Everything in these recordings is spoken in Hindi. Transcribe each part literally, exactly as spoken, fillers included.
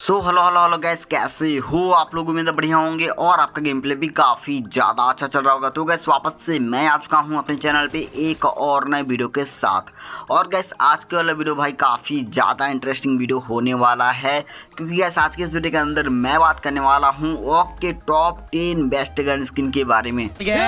सो हेलो हेलो हेलो गैस, कैसे हो आप लोग? उम्मीद है बढ़िया होंगे और आपका गेम प्ले भी काफ़ी ज़्यादा अच्छा चल रहा होगा। तो गैस वापस से मैं आ चुका हूँ अपने चैनल पे एक और नए वीडियो के साथ। और गैस आज के वाला वीडियो भाई काफ़ी ज़्यादा इंटरेस्टिंग वीडियो होने वाला है, क्योंकि गैस आज के इस वीडियो के अंदर मैं बात करने वाला हूँ ऑक के top ten best gun skin के बारे में।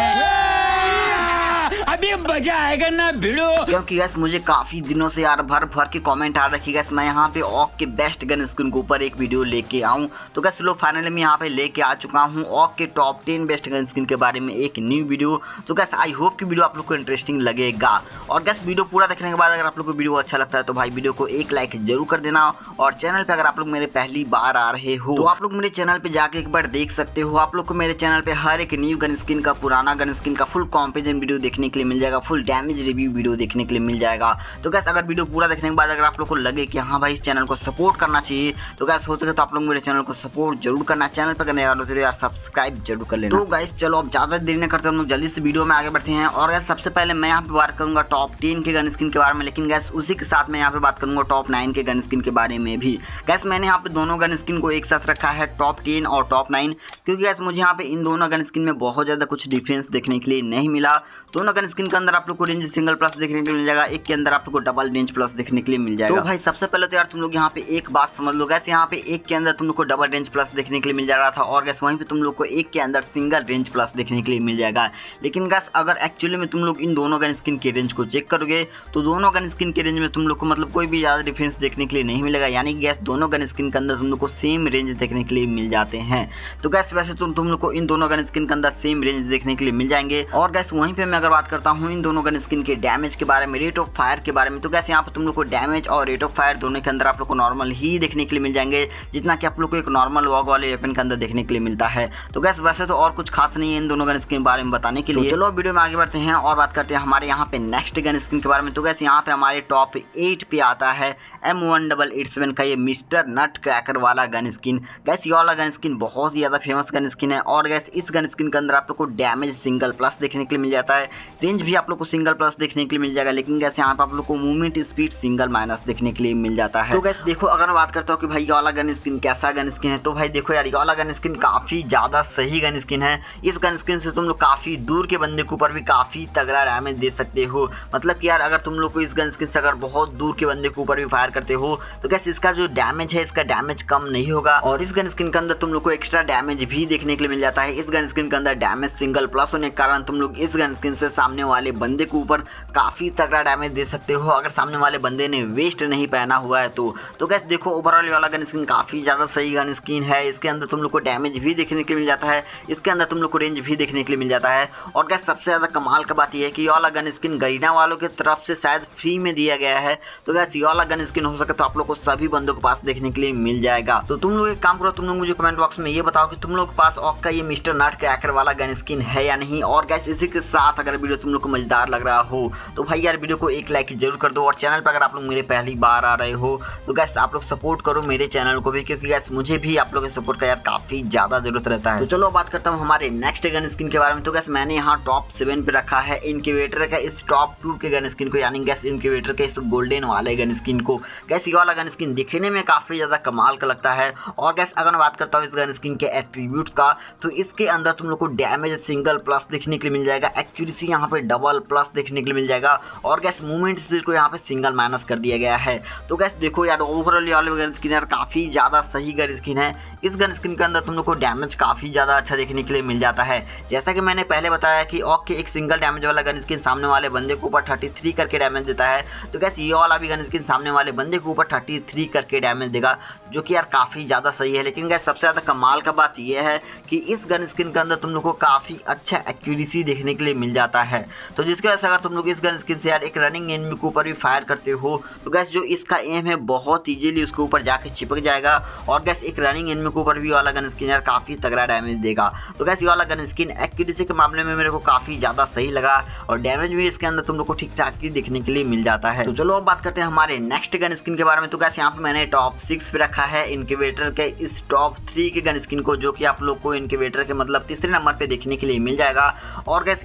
अभी मजा आएगा ना भिड़ो, क्योंकि गैस मुझे काफी दिनों से यार भर भर के कमेंट आ रखी गैस मैं यहाँ पे ऑक के बेस्ट गन स्किन के ऊपर एक वीडियो लेके आऊँ। तो गैस लोग फाइनली मैं यहाँ पे लेके आ चुका हूँ ऑक के top ten best gun skin के बारे में एक न्यू वीडियो। तो गैस आई होप कि वीडियो आप लोग को इंटरेस्टिंग लगेगा। और गैस वीडियो पूरा देखने के बाद अगर आप लोग को वीडियो अच्छा लगता है तो भाई वीडियो को एक लाइक जरूर कर देना। और चैनल पे अगर आप लोग मेरे पहली बार आ रहे हो तो आप लोग मेरे चैनल पे जाके एक बार देख सकते हो। आप लोग को मेरे चैनल पे हर एक न्यू गन स्किन का, पुराना गन स्किन का फुल कॉम्पेरिजन वीडियो देखने के लिए मिल जाएगा, फुल डैमेज रिव्यू वीडियो देखने के लिए मिल जाएगा। तो गैस अगर वीडियो पूरा देखने के बाद अगर आप लोग को लगे कि हाँ भाई इस चैनल को सपोर्ट करना चाहिए तो गैस हो सके तो आप लोग मेरे चैनल को सपोर्ट जरूर करना। चैनल पर करने वालों से यार सब्सक्राइब जरूर कर लेना। तो गैस चलो अब ज्यादा देर नहीं करते हम लोग जल्दी से वीडियो में आगे बढ़ते हैं। और गैस सबसे पहले मैं यहाँ पे बात करूंगा टॉप टेन के गन स्किन के बारे में, लेकिन गैस उसी के साथ मैं यहाँ पे बात करूंगा टॉप नाइन के गन स्किन के बारे में भी। गैस मैंने यहाँ पे दोनों गन स्किन को एक साथ रखा है, टॉप टेन और टॉप नाइन, क्योंकि गैस मुझे यहाँ पे इन दोनों गन स्किन में बहुत ज्यादा कुछ डिफरेंस देखने के लिए नहीं मिला। दोनों गन स्किन के अंदर आप लोग को रेंज सिंगल प्लस देखने के लिए मिल जाएगा, एक के अंदर आप लोग को डबल रेंज प्लस देखने के लिए मिल जाएगा। तो भाई सबसे पहले तो यार तुम लोग यहाँ पे एक बात समझ लो, गैस यहाँ पे एक के अंदर तुम लोग को डबल रेंज प्लस देखने के लिए मिल जा रहा था और गैस वहीं पे तुम लोग को एक के अंदर सिंगल रेंज प्लस देखने के लिए मिल जाएगा। लेकिन गैस अगर एक्चुअली में तुम लोग इन दोनों गन स्किन के रेंज को चेक करोगे तो दोनों गन स्किन के रेंज में तुम लोग को मतलब कोई भी ज़्यादा डिफरेंस देखने के लिए नहीं मिलेगा। यानी गैस दोनों गन स्किन के अंदर तुम लोग को सेम रेंज देखने के लिए मिल जाते हैं। तो गैस वैसे तुम तुम लोग को इन दोनों गन स्किन के अंदर सेम रेंज देखने के लिए मिल जाएंगे। और गैस वहीं पे मैं अगर बात करता हूँ दोनों गन स्किन के डैमेज के बारे में, रेट ऑफ फायर के बारे में, तो गैस यहाँ पे तुम लोग को डैमेज और रेट ऑफ फायर दोनों के अंदर आप लोग को नॉर्मल ही देखने के लिए मिल जाएंगे, जितना कि आप लोग को एक नॉर्मल वॉग वाले वेपन के अंदर देखने के लिए मिलता है। तो गैस वैसे तो और कुछ खास नहीं है इन दोनों गन स्किन के बारे में बताने के लिए। तो चलो वीडियो में आगे बढ़ते हैं और बात करते हैं हमारे यहाँ पे नेक्स्ट गन स्किन के बारे में। तो गैस यहाँ पे हमारे टॉप एट पे आता है M one double eight seven का ये मिस्टर नट क्रैकर वाला गन स्किन। गैस ये वाला गन स्किन बहुत ही ज़्यादा फेमस गन स्किन है और गैस इस गन स्किन के अंदर आप लोग को डैमेज सिंगल प्लस देखने के लिए मिल जाता है, रेंज भी आप लोग को सिंगल प्लस देखने के लिए मिल जाएगा। लेकिन गैस यहाँ पे आप लोग को मूवमेंट स्पीड सिंगल माइनस देखने के लिए मिल जाता है। तो गैस देखो अगर मैं बात करता हूँ कि भाई ये वाला गन स्किन कैसा गन स्किन है, तो भाई देखो यार ये वाला गन स्किन काफ़ी ज़्यादा सही गन स्किन है। इस गन स्किन से तुम लोग काफ़ी दूर के बंदे के ऊपर भी काफ़ी तगड़ा डैमेज दे सकते हो। मतलब कि यार अगर तुम लोग को इस गन स्किन से अगर बहुत दूर के बंदे के ऊपर भी फायर करते हो तो गैस इसका जो डैमेज है इसका डैमेज कम नहीं होगा। और इस गन स्किन के अंदर तुम लोग को एक्स्ट्रा डैमेज भी देखने के लिए मिल जाता है। इस गन स्किन के अंदर डैमेज सिंगल प्लस होने के कारण तुम लोग इस गन स्किन से सामने वाले बंदे के ऊपर काफ़ी तगड़ा डैमेज दे सकते हो, अगर सामने वाले बंदे ने वेस्ट नहीं पहना हुआ है तो। तो गैस देखो ओवरऑल वाला गन स्किन काफ़ी ज़्यादा सही गन स्किन है। इसके अंदर तुम लोग को डैमेज भी देखने के लिए मिल जाता है, इसके अंदर तुम लोग को रेंज भी देखने के लिए मिल जाता है। और गैस सबसे ज़्यादा कमाल का बात यह है कि ये वाला गन स्किन गरीना वालों की तरफ से शायद फ्री में दिया गया है। तो गैस ये वाला गन स्किन हो सके तो आप लोग को सभी बंदों के पास देखने के लिए मिल जाएगा। तो तुम लोग एक काम करो, तुम लोग मुझे कमेंट बॉक्स में ये बताओ कि तुम लोग के पास ऑक का ये मिस्टर नट क्रैकर वाला गन स्किन है या नहीं। और गैस इसी के साथ अगर वीडियो तुम लोग को मजेदार लग रहा हो तो भाई यार वीडियो को एक लाइक जरूर कर दो। और चैनल पर अगर आप लोग मेरे पहली बार आ रहे हो तो गैस आप लोग सपोर्ट करो मेरे चैनल को भी, क्योंकि गैस मुझे भी आप लोगों के सपोर्ट का यार काफी ज्यादा जरूरत रहता है। तो चलो बात करता हूँ हमारे नेक्स्ट गन स्किन के बारे में। तो गैस मैंने यहाँ टॉप सेवन पे रखा है इनक्यूबेटर का इस टॉप टू के गन स्किन को, यानी गैस इनक्यूबेटर के इस गोल्डन वाले गन स्किन को। गैस ये वाला गन स्किन दिखने में काफी ज्यादा कमाल का लगता है। और गैस अगर मैं बात करता हूँ इस गन स्किन के एट्रीब्यूट का तो इसके अंदर तुम लोग को डैमेज सिंगल प्लस देखने के लिए मिल जाएगा, एक्यूरेसी यहाँ पे डबल प्लस देखने के लिए मिल जाएगा और गैस मूवमेंट स्पीड को यहाँ पे सिंगल माइनस कर दिया गया है। तो गैस देखो यार ओवरऑल ये वाले गन स्किन यार काफ़ी ज़्यादा सही गन स्किन है। इस गन स्किन के अंदर तुम लोग को डैमेज काफ़ी ज़्यादा अच्छा देखने के लिए मिल जाता है। जैसा कि मैंने पहले बताया कि ऑक के एक सिंगल डैमेज वाला गन स्किन सामने वाले बंदे के ऊपर तैंतीस करके डैमेज देता है, तो गैस ये वाला भी गन स्किन सामने वाले बंदे के ऊपर तैंतीस करके डैमेज देगा, जो कि यार काफ़ी ज़्यादा सही है। लेकिन गैस सबसे ज़्यादा कमाल का बात यह है कि इस गन स्किन के अंदर तुम लोग को काफ़ी अच्छा एक्यूरेसी देखने के लिए मिल जाता है। तो जिसकी वजह से अगर तुम लोग इस गन स्किन से यार एक रनिंग एनिमी के ऊपर भी फायर करते हो तो गैस जो इसका एम है बहुत ईजीली उसके ऊपर जाके चिपक जाएगा और गैस एक रनिंग एनिमी के ऊपर भी वाला गन स्किन यार काफ़ी तगड़ा डैमेज देगा। तो गैस ये वाला गन स्किन एक्यूरेसी के मामले में मेरे को काफ़ी ज़्यादा सही लगा और डैमेज भी इसके अंदर तुम लोग को ठीक ठाक ही देखने के लिए मिल जाता है। तो चलो अब बात करते हैं हमारे नेक्स्ट गन स्किन के बारे में। तो गैस यहाँ पे मैंने टॉप सिक्स पे रखा है इनक्यूबेटर के इस टॉप थ्री के गन स्किन को, जो कि आप लोग को इनक्यूबेटर के मतलब तीसरे नंबर पे देखने के लिए मिल जाएगा। और गैस इस गन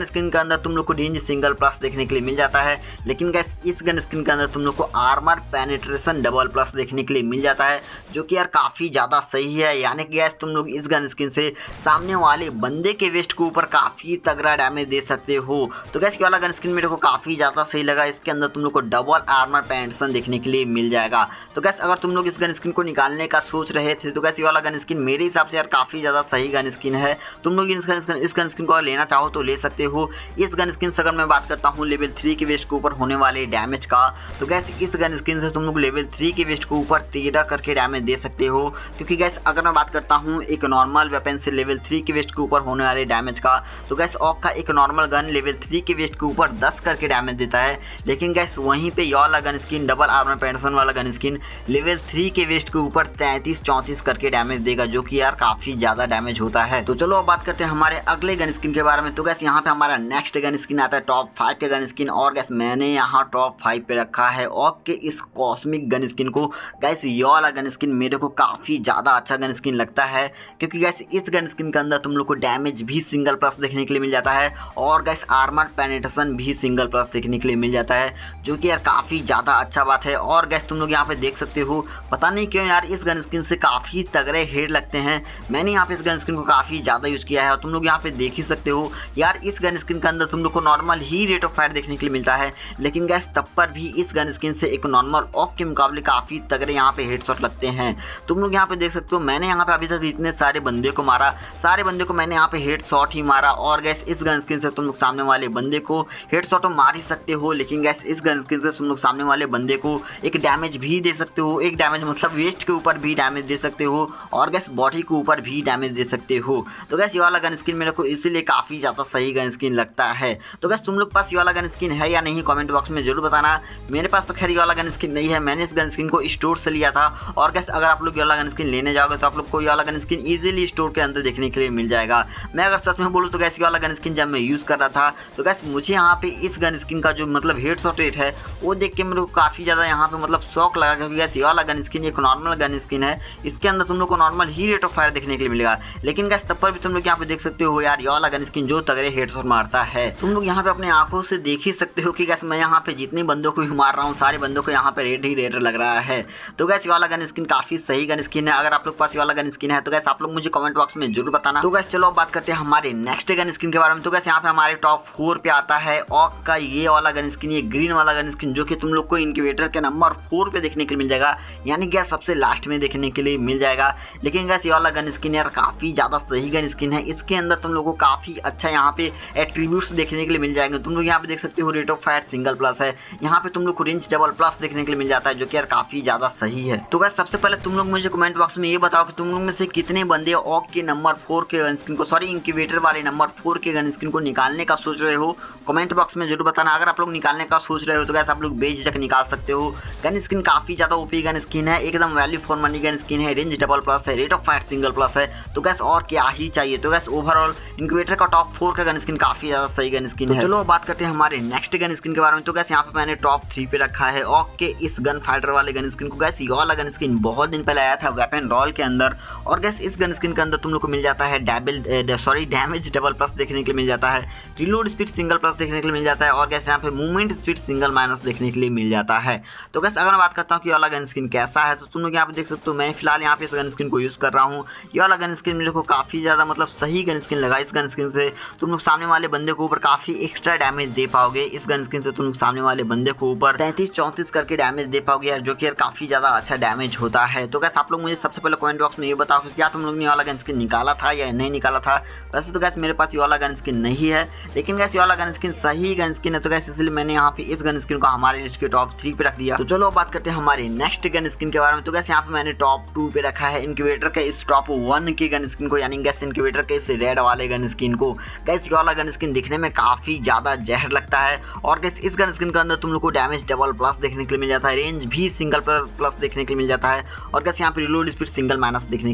स्किन के अंदर तुम लोग को रेंज सिंगल प्लस देखने के लिए मिल जाता है, लेकिन गैस इस गन स्किन के अंदर तुम लोग को आर्मर पेनिट्रेशन डबल प्लस देखने के लिए मिल जाता है, जो कि यार काफ़ी ज़्यादा सही है। यानी कि गैस तुम लोग इस गन स्किन से सामने वाले बंदे के वेस्ट के ऊपर काफ़ी तगड़ा डैमेज दे सकते हो। तो गैस ये वाला गन स्किन मेरे को काफ़ी ज़्यादा सही लगा। इसके अंदर तुम लोग को डबल आर्मर पेनिट्रेशन देखने के लिए मिल जाएगा। तो गैस अगर तुम लोग इस गन स्किन को निकालने का सोच रहे थे तो गैस ये वाला गन स्किन मेरे हिसाब से यार काफ़ी ज़्यादा सही गन स्किन है। तुम लोग इस गन इस गन स्किन को अगर लेना चाहो तो ले सकते हो। इस गन स्किन से अगर मैं बात करता हूँ लेवल थ्री के वेस्ट के ऊपर होने वाले डैमेज का, तो गैस इस गन स्किन से तुम लोग लेवल थ्री के वेस्ट के ऊपर तेरह करके डैमेज दे सकते हो। क्योंकि गैस अगर मैं बात करता हूँ एक नॉर्मल वेपन से लेवल थ्री के वेस्ट के ऊपर होने वाले डैमेज का, तो गैस ऑक का एक नॉर्मल गन लेवल थ्री के वेस्ट के ऊपर दस करके डैमेज देता है, लेकिन गैस वहीं पे ये वाला gun skin double armour penetration वाला गन स्किन लेवल थ्री के वेस्ट के ऊपर तैंतीस चौंतीस करके डैमेज देगा, जो कि यार काफ़ी ज़्यादा डैमेज होता है। तो चलो अब बात करते हैं हमारे अगले गन स्किन के बारे में। तो गैस यहाँ पे हमारा नेक्स्ट गन स्किन आता है टॉप फाइव के गन स्किन, और गैस मैंने यहाँ टॉप फाइव पे रखा है ऑक के इस कॉस्मिक गन स्किन को। गैस ये वाला गन स्किन मेरे को काफ़ी ज़्यादा अच्छा गन स्किन लगता है, क्योंकि गैस इस गन स्किन के अंदर तुम लोग को डैमेज भी सिंगल प्लस देखने के लिए मिल जाता है, और गैस आर्मर पेनिट्रेशन भी सिंगल प्लस देखने के लिए मिल जाता है, जो कि यार काफ़ी ज़्यादा अच्छा बात है। और गैस तुम लोग यहाँ पे देख सकते हो, पता नहीं क्यों यार इस गन स्किन से काफ़ी तगड़े हेड लगते हैं। मैंने यहाँ पे इस गन स्किन को काफ़ी ज़्यादा यूज़ किया है, और तुम लोग यहाँ पे देख ही सकते हो यार इस गन स्किन के अंदर तुम लोग को नॉर्मल ही रेट ऑफ फायर देखने के लिए मिलता है, लेकिन गैस तब पर भी इस गन स्किन से एक नॉर्मल ऑक के मुकाबले काफ़ी तगड़े यहाँ पे हेडशॉट लगते हैं। तुम लोग यहाँ पे देख सकते हो मैंने यहाँ पे अभी तक इतने सारे बंदे को मारा, सारे बंदे को मैंने यहाँ पे हेडशॉट ही मारा। और गैस इस गन स्किन से तुम लोग सामने वाले बंदे को हेडशॉट तो मार ही सकते हो, लेकिन गैस इस गन स्किन से तुम लोग सामने वाले बंदे को एक डैमेज भी दे सकते हो। एक डैमेज मतलब वेस्ट के ऊपर भी डैमेज दे सकते हो, और गैस बॉडी के ऊपर भी डैमेज दे सकते हो। तो गैस ये वाला गन स्किन मेरे को इसीलिए काफ़ी ज़्यादा सही गन स्किन लगता है। तो गैस तुम लोग पास ये वाला गन स्किन है या नहीं कमेंट बॉक्स में जरूर बताना। मेरे पास तो खैर ये वाला गन स्किन नहीं है, मैंने इस गन स्किन को स्टोर से लिया था। और गैस अगर आप लोग ये वाला गन स्किन लेने जाओगे तो आप लोग को ये वाला गन स्किन ईजिली स्टोर के अंदर देखने के लिए मिल जाएगा। मैं अगर सच में बोलूँ तो गैस ये वाला गन स्किन जब मैं यूज़ कर रहा था तो गैस मुझे यहाँ पे इस गन स्किन का जो मतलब हेडशॉट रेट है वो देख के मेरे को काफ़ी ज़्यादा यहाँ पे मतलब शौक लगा, क्योंकि गैस ये वाला गन स्किन एक नॉर्मल गन स्किन है, इसके अंदर तुम लोग को नॉर्मल ही रेट ऑफ फायर देखने के लिए मिलेगा, लेकिन गैस तब पर भी तुम लोग यहाँ पे देख सकते हो यार ये वाला गन स्किन जो तगड़े हेडशॉट मारता है। तुम लोग यहाँ पे अपने आंखों से देख ही सकते हो कि गैस मैं यहाँ पे जितने बंदों को भी मार रहा हूँ सारे बंदों को यहाँ पे रेड ही रेड लग रहा है। तो गैस ये वाला गन स्किन काफ़ी सही गन स्किन है। अगर आप लोग पास ये वाला गन स्किन है तो गैस आप लोग मुझे कमेंट बॉक्स में जरूर बताना। तो गैस चलो अब बात करते हैं हमारे नेक्स्ट गन स्किन के बारे में। तो गैस यहाँ पे हमारे टॉप फोर पे आता है ऑक का ये वाला गन स्किन, ये ग्रीन वाला गन स्किन, जो कि तुम लोग को इनक्यूबेटर के नंबर फोर पे देखने के लिए मिल जाएगा, यानी गैस सबसे लास्ट में देखने के लिए मिल जाएगा। लेकिन गैस ये वाला गन स्किन यार काफ़ी ज़्यादा सही गन स्किन है। इसके अंदर तुम लोग को काफ़ी अच्छा यहाँ पे एट्रीब्यूट्स देखने के लिए मिल जाएंगे। तुम लोग यहाँ पे देख सकते हो rate of fire single plus है, यहाँ पे तुम लोग को रेंज डबल प्लस देखने के लिए मिल जाता है, जो कि यार काफ़ी ज़्यादा सही है। तो गैस सबसे पहले तुम लोग मुझे कमेंट बॉक्स में ये बताओ कि तुम लोग में से कितने बंदे ऑक के नंबर फोर के गन स्किन को सॉरी इंक्यूबेटर वाले नंबर फोर के गन स्किन को निकालने का सोच रहे हो, कमेंट बॉक्स में जरूर बताना। अगर आप लोग निकालने का सोच रहे हो तो गैस आप लोग बेझिझक निकाल सकते हो। गन स्किन काफ़ी ज़्यादा ओपी गन स्किन है, एकदम value for money gun skin है, रेंज डबल प्लस है, rate of fire single plus है, तो गैस और क्या ही चाहिए। तो गैस ओवरऑल इंक्यूबेटर का टॉप फोर का गन स्किन काफ़ी ज़्यादा सही गन स्किन है। चलो बात करते हैं हमारे नेक्स्ट गन स्किन के बारे में। तो गैस यहाँ पे मैंने टॉप थ्री पे रखा है ऑक के इस गन फाइटर वाले गन स्किन को। गैस ये वाला गन स्किन बहुत दिन पहले आया था वेपन रॉल के अंदर, और गैस इस गन स्किन के अंदर तुम लोग को मिल जाता है double sorry damage double plus देखने के लिए मिल जाता है, रिलोड स्पीड सिंगल प्लस देखने के लिए मिल जाता है, और गैस यहाँ पे मूवमेंट स्पीड सिंगल माइनस देखने के लिए मिल जाता है। तो गैस अगर मैं बात करता हूँ कि ये वाला गन स्किन कैसा है, तो तुम लोग यहाँ पे देख सकते हो मैं फिलहाल यहाँ पे इस गन स्किन को यूज़ कर रहा हूँ। ये वाला गन स्किन मेरे को काफ़ी ज़्यादा मतलब सही गन स्किन लगा। इस गन स्किन से तुम लोग सामने वाले बंदे को ऊपर काफ़ी एक्स्ट्रा डैमेज दे पाओगे। इस गन स्किन से तुम लोग सामने वाले बंदे को ऊपर तैंतीस चौंतीस करके डैमेज दे पाओगे यार, जो कि यार काफ़ी ज़्यादा अच्छा डैमेज होता है। तो गैस आप लोग मुझे सबसे पहले कमेंट बॉक्स में ये बताओ कि क्या तुम लोग ने वाला गन स्किन निकाला था या नहीं निकाला था। वैसे तो गैस मेरे पास ये वाला गन स्किन नहीं है, लेकिन गैस ये वाला गन स्किन सही गन स्किन है, तो गैस इसलिए मैंने यहाँ पे इस गन स्किन को हमारे लिस्ट के टॉप थ्री पे रख दिया। तो चलो बात करते हैं हमारे नेक्स्ट गन स्किन के बारे में। तो गैस यहाँ पे मैंने टॉप टू पे रखा है इंक्यूबेटर के इस टॉप वन के गन स्किन को, यानी गैस इंक्यूबेटर के इस रेड वाले गन स्किन को। गैस ये वाला गन स्किन दिखने में काफ़ी ज़्यादा जहर लगता है, और गैस इस गन स्किन के अंदर तुम लोग को डैमेज डबल प्लस देखने के लिए मिल जाता है, रेंज भी सिंगल प्लस देखने के लिए मिल जाता है, और गैस यहाँ पे रिलोड स्पीड सिंगल माइनस देखने के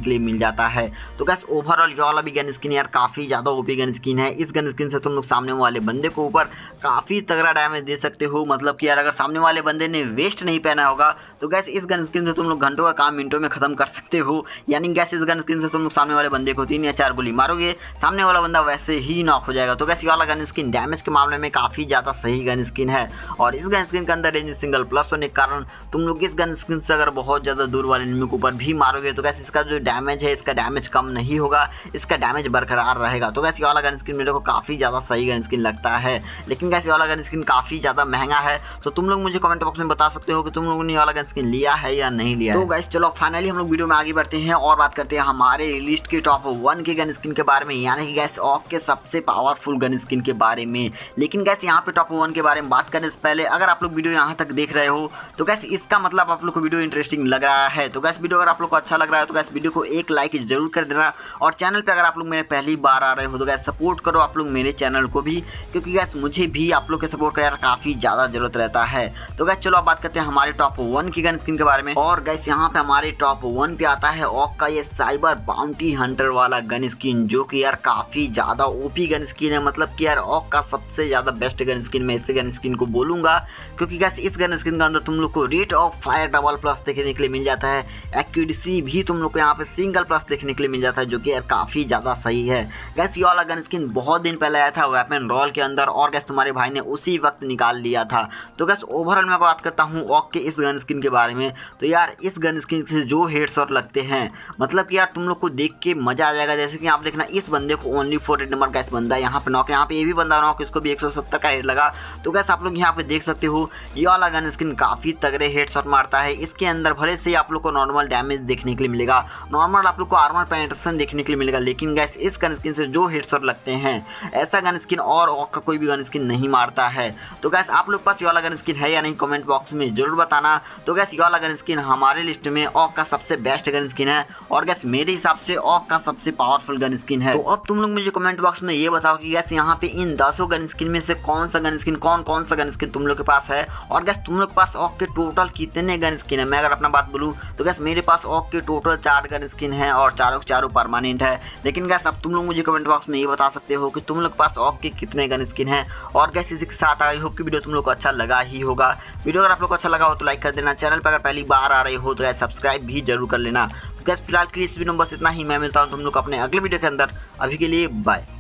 के लिए मिल जाता है। तो गैस ओवरऑल ये वाला भी गन स्किन यार काफ़ी ज़्यादा ओपी गन स्किन है। इस गन स्किन से तुम लोग सामने वाले बंदे को ऊपर काफ़ी तगड़ा डैमेज दे सकते हो। मतलब कि यार अगर सामने वाले बंदे ने वेस्ट नहीं पहना होगा तो गैस इस गन स्किन से तुम लोग घंटों का काम मिनटों में खत्म कर सकते हो। यानी गैस इस गन स्किन से तुम लोग सामने वाले बंदे को तीन या चार गोली मारोगे, सामने वाला बंदा वैसे ही नॉक हो जाएगा। तो गैस ये वाला गन स्किन डैमेज के मामले में काफ़ी ज़्यादा सही गन स्किन है। और इस गन स्किन के अंदर रेंज सिंगल प्लस होने के कारण तुम लोग इस गन स्किन से अगर बहुत ज़्यादा दूर वाले एनिमी के ऊपर भी मारोगे तो गैस इसका जो डैमेज है इसका डैमेज कम नहीं होगा, इसका डैमेज बरकरार रहेगा। तो गैस ये वाला गन स्किन मेरे को काफ़ी ज़्यादा सही गन स्किन लगता है। लेकिन गैस ये वाला गन स्किन काफ़ी ज़्यादा महंगा है। तो तुम लोग मुझे कमेंट बॉक्स में बता सकते हो कि तुम लोगों ने ये वाला गन स्किन लिया है या नहीं लिया है। तो गैस चलो फाइनली हम लोग वीडियो में आगे बढ़ते हैं और बात करते हैं हमारे लिस्ट के टॉप वन के गन स्किन के बारे में, यानी कि गैस ऑक के सबसे पावरफुल गन स्किन के बारे में। लेकिन गैस यहाँ पे टॉप वन के बारे में बात करने से पहले अगर आप लोग वीडियो यहाँ तक देख रहे हो तो गैस इसका मतलब आप लोग को वीडियो इंटरेस्टिंग लग रहा है। तो गैस वीडियो अगर आप लोग को अच्छा लग रहा है तो गैस वीडियो को एक लाइक जरूर कर देना। और चैनल पे अगर आप लोग मेरे पहली बार आ रहे हो तो गैस सपोर्ट करो आप लोग मेरे चैनल को भी, क्योंकि गैस मुझे भी आप लोग के सपोर्ट का यार काफ़ी ज़्यादा जरूरत रहता है। तो गैस चलो अब बात करते हैं हमारे टॉप वन की गन स्किन के बारे में। और गैस यहाँ पे हमारे टॉप वन पे आता है ऑक का ये साइबर बाउंटी हंटर वाला गन स्किन, जो कि यार काफ़ी ज़्यादा ओपी गन स्किन है। मतलब कि यार ऑक का सबसे ज़्यादा बेस्ट गन स्किन मैं इस गन स्किन को बोलूँगा, क्योंकि गैस इस गन स्किन के अंदर तुम लोग को rate of fire double plus देखने के लिए मिल जाता है। एक्यूरेसी भी तुम लोग को यहाँ पे सिंगल प्लस देखने के लिए मिल जाता है, जो कि यार काफ़ी ज़्यादा सही है। गैस ये वाला गन स्किन बहुत दिन पहले आया था वेपन रॉल के अंदर और गैस तुम्हारे भाई ने उसी वक्त निकाल लिया था। तो गैस ओवरऑल मैं बात करता हूँ ऑक के इस गन स्किन के बारे में, तो यार इस गन स्किन से जो हेडशॉट लगते हैं मतलब कि यार तुम लोग को देख के मजा आ जाएगा। जैसे कि आप देखना इस बंदे को only four eight number guys बंदा यहाँ पे नॉक, यहाँ पे ये भी बंदा नॉक, इसको भी एक सौ सत्तर का हेड लगा। तो गैस आप लोग यहाँ पे देख सकते हो ये वाला गन स्किन काफ़ी तगड़े हेडशॉट मारता है। इसके अंदर भले से आप लोग को नॉर्मल डैमेज देखने के लिए मिलेगा, नॉर्मल आप लोग को आर्मर पेनिट्रेशन देखने के लिए मिलेगा, लेकिन गैस इस गन स्किन से जो हेडशॉट लगते हैं ऐसा गन स्किन और ऑक का कोई भी गन स्किन नहीं मारता है। तो गैस आप लोग पास ये वाला गन स्किन है या नहीं कमेंट बॉक्स में जरूर बताना। तो गैस ये वाला गन स्किन हमारे लिस्ट में ऑक का सबसे बेस्ट गन स्किन है और गैस मेरे हिसाब से ऑक का सबसे पावरफुल गन स्किन है। तो अब तुम लोग मुझे कमेंट बॉक्स में ये बताओ कि गैस यहाँ पे इन दसों गन स्किन में से कौन सा गन स्किन कौन कौन सा गन स्किन तुम लोग के पास है, और गैस तुम लोग के पास ऑक के टोटल कितने गन स्किन है। मैं अगर अपना बात बोलूँ तो गैस मेरे पास ऑक के टोटल चार गन स्किन है और चारों चारों परमानेंट है। लेकिन गैस अब तुम लोग मुझे कमेंट बॉक्स में ये बता सकते हो कि तुम लोग के पास ऑक के कितने गन स्किन है। और गैस इसी के साथ आई होप कि वीडियो तुम लोग को अच्छा लगा ही होगा। वीडियो अगर आप लोग को अच्छा लगा हो तो लाइक कर देना, चैनल पर अगर पहली बार आ रहे हो तो गैस सब्सक्राइब भी जरूर कर लेना। गैस फिलहाल के इस वीडियो में बस इतना ही, मैं मिलता हूँ तुम लोग अपने अगले वीडियो के अंदर। अभी के लिए बाय।